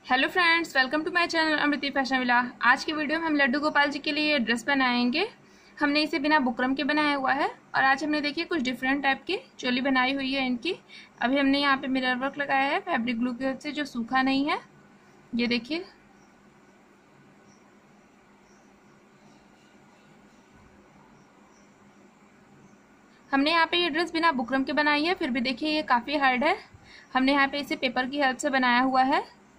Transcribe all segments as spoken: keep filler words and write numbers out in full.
Hello friends, welcome to my channel Amriti fashion villa. आज की video में हम लड्डू गोपाल जी के लिए ड्रेस बनाएंगे। हमने इसे बिना बुकरम के बनाया हुआ है और आज हमने देखिए कुछ डिफरेंट टाइप की चोली बनाई हुई है इनकी। अभी हमने यहाँ पे मिरर वर्क लगाया है फैब्रिक ग्लू की वजह से, जो सूखा नहीं है। ये देखिए, हमने यहाँ पे ये ड्रेस बिना बुकरम के बनाई है, फिर भी देखिए ये काफ़ी हार्ड है। हमने यहाँ पे इसे पेपर की हेल्प से बनाया हुआ है।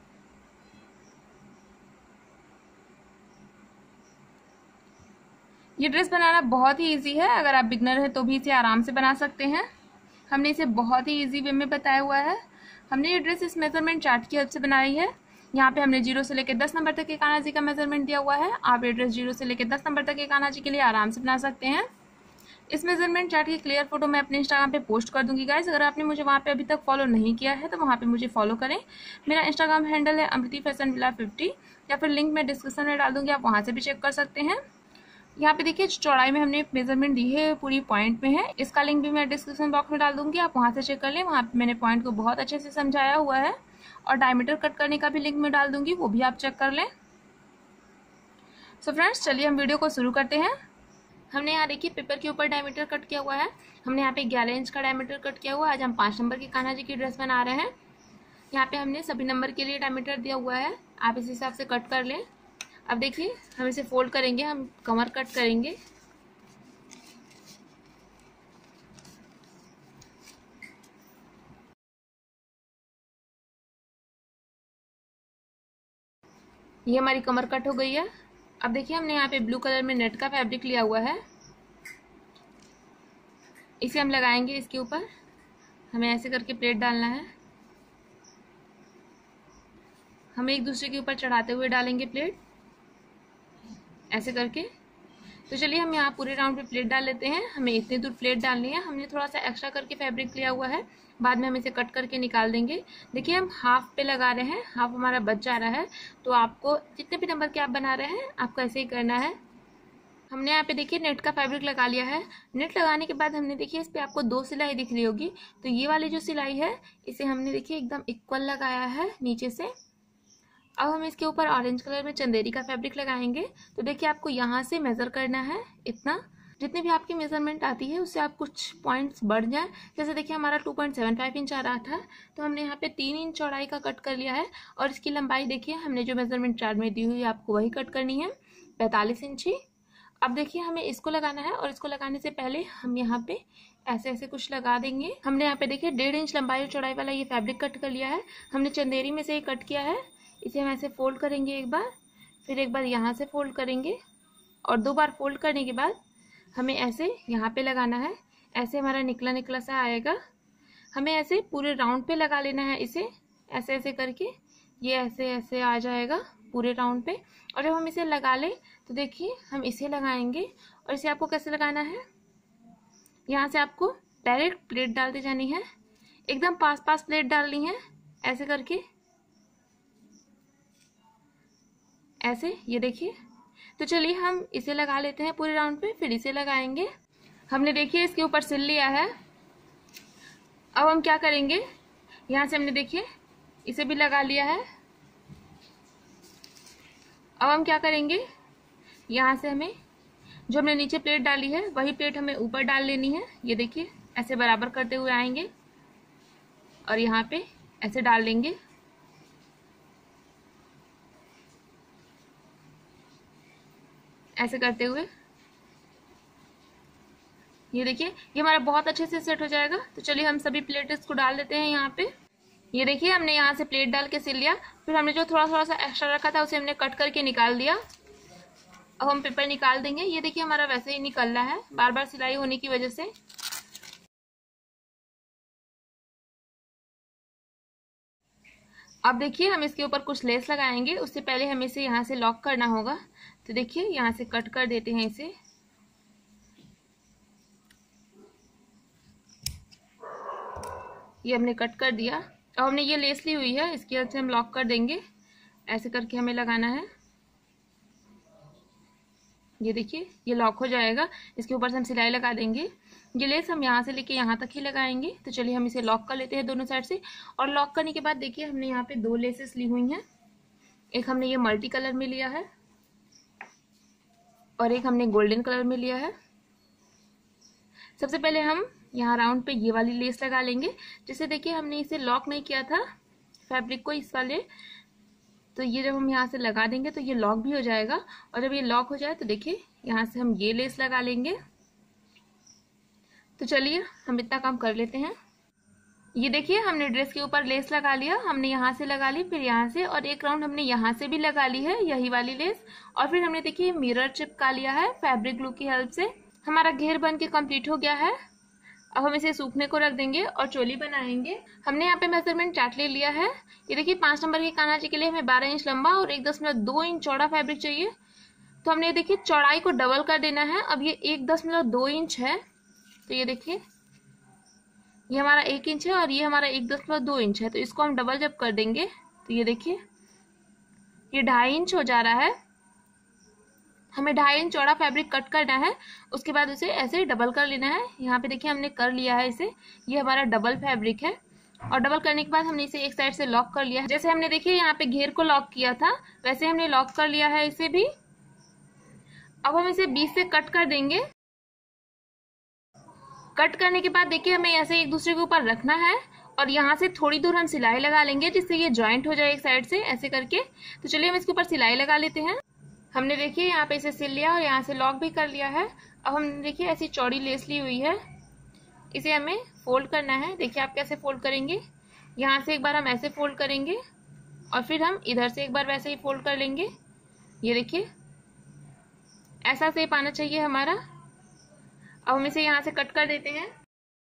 ये ड्रेस बनाना बहुत ही इजी है, अगर आप बिगनर हैं तो भी इसे आराम से बना सकते हैं। हमने इसे बहुत ही इजी वे में बताया हुआ है। हमने ये ड्रेस इस मेजरमेंट चार्ट की हेल्प से बनाई है। यहाँ पे हमने जीरो से लेकर दस नंबर तक के कान्हा जी का मेजरमेंट दिया हुआ है। आप ये ड्रेस जीरो से लेकर दस नंबर तक के कान्हा जी के लिए आराम से बना सकते हैं। इस मेजरमेंट चार्ट की क्लियर फोटो मैं अपने इंस्टाग्राम पे पोस्ट कर दूंगी गाइज। अगर आपने मुझे वहाँ पे अभी तक फॉलो नहीं किया है तो वहाँ पे मुझे फॉलो करें। मेरा इंस्टाग्राम हैंडल है अमृति फैशन विला फिफ्टी, या फिर लिंक मैं डिस्क्रिप्शन में डाल दूंगी, आप वहाँ से भी चेक कर सकते हैं। यहाँ पे देखिए चौड़ाई में हमने मेजरमेंट दी है, पूरी पॉइंट में है। इसका लिंक भी मैं डिस्क्रिप्शन बॉक्स में डाल दूंगी, आप वहाँ से चेक कर लें। वहाँ पे मैंने पॉइंट को बहुत अच्छे से समझाया हुआ है और डायमीटर कट करने का भी लिंक मैं डाल दूंगी, वो भी आप चेक कर लें। सो फ्रेंड्स, चलिए हम वीडियो को शुरू करते हैं। हमने यहाँ देखिए पेपर के ऊपर डायमीटर कट किया हुआ है। हमने यहाँ पे ग्यारह इंच का डायमीटर कट किया हुआ है। आज हम पाँच नंबर की कान्हा जी की ड्रेस बना रहे हैं। यहाँ पे हमने सभी नंबर के लिए डायमीटर दिया हुआ है, आप इस हिसाब से कट कर लें। अब देखिए हम इसे फोल्ड करेंगे, हम कमर कट करेंगे। ये हमारी कमर कट हो गई है। अब देखिए हमने यहाँ पे ब्लू कलर में नेट का फैब्रिक लिया हुआ है, इसे हम लगाएंगे इसके ऊपर। हमें ऐसे करके प्लेट डालना है, हम एक दूसरे के ऊपर चढ़ाते हुए डालेंगे प्लेट, ऐसे करके। तो चलिए हम यहाँ पूरे राउंड पे प्लेट डाल लेते हैं। हमें इतनी दूर प्लेट डालनी है। हमने थोड़ा सा एक्स्ट्रा करके फैब्रिक लिया हुआ है, बाद में हम इसे कट करके निकाल देंगे। देखिए हम हाफ पे लगा रहे हैं, हाफ हमारा बच जा रहा है। तो आपको जितने भी नंबर के आप बना रहे हैं आपको ऐसे ही करना है। हमने यहाँ पे देखिए नेट का फैब्रिक लगा लिया है। नेट लगाने के बाद हमने देखिए इस पे आपको दो सिलाई दिख रही होगी, तो ये वाली जो सिलाई है इसे हमने देखिए एकदम इक्वल लगाया है नीचे से। अब हम इसके ऊपर ऑरेंज कलर में चंदेरी का फैब्रिक लगाएंगे। तो देखिए आपको यहाँ से मेजर करना है, इतना जितनी भी आपकी मेजरमेंट आती है उससे आप कुछ पॉइंट्स बढ़ जाए। जैसे देखिए हमारा two point seven five inch आ रहा था, तो हमने यहाँ पे तीन इंच चौड़ाई का कट कर लिया है। और इसकी लंबाई देखिए हमने जो मेजरमेंट चार्ट में दी हुई है आपको वही कट करनी है, पैंतालीस इंची। अब देखिए हमें इसको लगाना है और इसको लगाने से पहले हम यहाँ पे ऐसे ऐसे कुछ लगा देंगे। हमने यहाँ पे देखिए डेढ़ इंच लंबाई और चौड़ाई वाला ये फैब्रिक कट कर लिया है। हमने चंदेरी में से ही कट किया है। इसे हम ऐसे फोल्ड करेंगे एक बार, फिर एक बार यहाँ से फोल्ड करेंगे और दो बार फोल्ड करने के बाद हमें ऐसे यहाँ पे लगाना है। ऐसे हमारा निकला निकला सा आएगा। हमें ऐसे पूरे राउंड पे लगा लेना है इसे, ऐसे ऐसे करके ये ऐसे ऐसे आ जाएगा पूरे राउंड पे। और जब हम इसे लगा ले तो देखिए हम इसे लगाएंगे। और इसे आपको कैसे लगाना है, यहाँ से आपको डायरेक्ट प्लेट डालते जानी है, एकदम पास पास प्लेट डालनी है, ऐसे करके ऐसे। ये देखिए, तो चलिए हम इसे लगा लेते हैं पूरे राउंड पे, फिर इसे लगाएंगे। हमने देखिए इसके ऊपर सिल लिया है। अब हम क्या करेंगे, यहाँ से हमने देखिए इसे भी लगा लिया है। अब हम क्या करेंगे, यहाँ से हमें जो हमने नीचे प्लेट डाली है वही प्लेट हमें ऊपर डाल लेनी है। ये देखिए ऐसे बराबर करते हुए आएंगे और यहाँ पे ऐसे डाल लेंगे। ऐसे करते हुए ये देखिए ये हमारा बहुत अच्छे से सेट हो जाएगा। तो चलिए हम सभी प्लेट्स को डाल देते हैं यहाँ पे। ये देखिए हमने यहाँ से प्लेट डाल के सिल लिया, फिर हमने जो थोड़ा थोड़ा सा एक्स्ट्रा रखा था उसे हमने कट करके निकाल दिया। अब हम पेपर निकाल देंगे। ये देखिए हमारा वैसे ही निकल रहा है बार बार सिलाई होने की वजह से। अब देखिए हम इसके ऊपर कुछ लेस लगाएंगे, उससे पहले हमें इसे यहाँ से लॉक करना होगा। तो देखिए यहाँ से कट कर देते हैं इसे। ये हमने कट कर दिया। अब हमने ये लेस ली हुई है, इसकी वजह से हम लॉक कर देंगे। ऐसे करके हमें लगाना है। ये देखिए ये लॉक हो जाएगा। इसके ऊपर से हम सिलाई लगा देंगे। ये लेस हम यहाँ से लेके यहाँ तक ही लगाएंगे। तो चलिए हम इसे लॉक कर लेते हैं दोनों साइड से। और लॉक करने के बाद देखिए हमने यहाँ पे दो लेसेस ली हुई हैं, एक हमने ये मल्टी कलर में लिया है और एक हमने गोल्डन कलर में लिया है। सबसे पहले हम यहाँ राउंड पे ये वाली लेस लगा लेंगे। जैसे देखिए हमने इसे लॉक नहीं किया था फैब्रिक को इस वाले, तो ये जब हम यहाँ से लगा देंगे तो ये लॉक भी हो जाएगा। और जब ये लॉक हो जाए तो देखिए यहाँ से हम ये लेस लगा लेंगे। तो चलिए हम इतना काम कर लेते हैं। ये देखिए हमने ड्रेस के ऊपर लेस लगा लिया, हमने यहाँ से लगा ली, फिर यहाँ से, और एक राउंड हमने यहाँ से भी लगा ली है यही वाली लेस। और फिर हमने देखिए मिरर चिपका लिया है फैब्रिक ग्लू की हेल्प से। हमारा घेर बन के कंप्लीट हो गया है। अब हम इसे सूखने को रख देंगे और चोली बनाएंगे। हमने यहाँ पे मेजरमेंट चार्ट ले लिया है। ये देखिए पांच नंबर के कानाची के लिए हमें बारह इंच लंबा और एक दशमलव दो इंच चौड़ा फैब्रिक चाहिए। तो हमने देखिए चौड़ाई को डबल कर देना है। अब ये एक दशमलव दो इंच है, तो ये देखिए ये हमारा एक इंच है और ये हमारा एक दशमलव दो इंच है। तो इसको हम डबल जब कर देंगे तो ये देखिए ये ढाई इंच हो जा रहा है। हमें ढाई इंच चौड़ा फैब्रिक कट करना है, उसके बाद उसे ऐसे डबल कर लेना है। यहाँ पे देखिए हमने कर लिया है इसे, ये हमारा डबल फैब्रिक है। और डबल करने के बाद हमने इसे एक साइड से लॉक कर लिया है। जैसे हमने देखिए यहाँ पे घेर को लॉक किया था वैसे हमने लॉक कर लिया है इसे भी। अब हम इसे बीच से कट कर देंगे। कट करने के बाद देखिए हमें ऐसे एक दूसरे के ऊपर रखना है और यहाँ से थोड़ी दूर हम सिलाई लगा लेंगे जिससे ये ज्वाइंट हो जाए एक साइड से ऐसे करके। तो चलिए हम इसके ऊपर सिलाई लगा लेते हैं। हमने देखिए यहाँ पे इसे सिल लिया और यहाँ से लॉक भी कर लिया है। अब हमने देखिए ऐसी चौड़ी लेस ली हुई है, इसे हमें फोल्ड करना है। देखिए आप कैसे फोल्ड करेंगे, यहाँ से एक बार हम ऐसे फोल्ड करेंगे और फिर हम इधर से एक बार वैसे ही फोल्ड कर लेंगे। ये देखिए ऐसा शेप आना चाहिए हमारा। अब हम इसे यहाँ से कट कर देते हैं।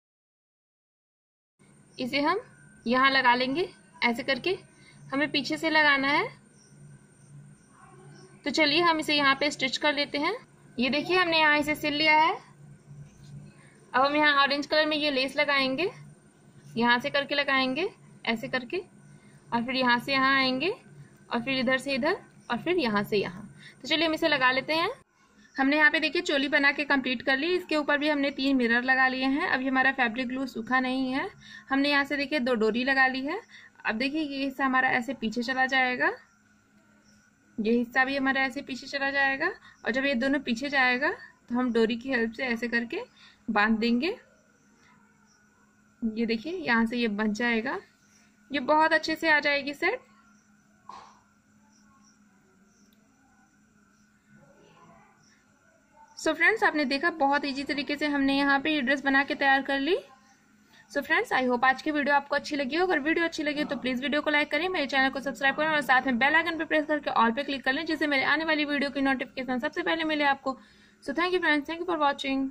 इसे हम यहाँ लगा लेंगे ऐसे करके, हमें पीछे से लगाना है। तो चलिए हम इसे यहाँ पे स्टिच कर लेते हैं। ये देखिए हमने यहाँ इसे सिल लिया है। अब हम यहाँ ऑरेंज कलर में ये लेस लगाएंगे, यहाँ से करके लगाएंगे ऐसे करके, और फिर यहाँ से यहाँ आएंगे और फिर इधर से इधर और फिर यहाँ से यहाँ। तो चलिए हम इसे लगा लेते हैं। हमने यहाँ पे देखिए चोली बना के कंप्लीट कर ली। इसके ऊपर भी हमने तीन मिरर लगा लिए हैं। अभी हमारा फैब्रिक ग्लू सूखा नहीं है। हमने यहाँ से देखिए दो डोरी लगा ली है। अब देखिए ये हिस्सा हमारा ऐसे पीछे चला जाएगा, ये हिस्सा भी हमारा ऐसे पीछे चला जाएगा, और जब ये दोनों पीछे जाएगा तो हम डोरी की हेल्प से ऐसे करके बांध देंगे। ये देखिए यहाँ से ये बंध जाएगा, ये बहुत अच्छे से आ जाएगी सेट। सो फ्रेंड्स आपने देखा बहुत इजी तरीके से हमने यहाँ पे ये ड्रेस बना के तैयार कर ली। सो फ्रेंड्स आई होप आज की वीडियो आपको अच्छी लगी हो। अगर वीडियो अच्छी लगी तो प्लीज वीडियो को लाइक करें, मेरे चैनल को सब्सक्राइब करें और साथ में बेल आइकन पे प्रेस करके ऑल पे क्लिक कर लें जिससे मेरे आने वाली वीडियो की नोटिफिकेशन सबसे पहले मिले आपको। So thank you friends, thank you for watching.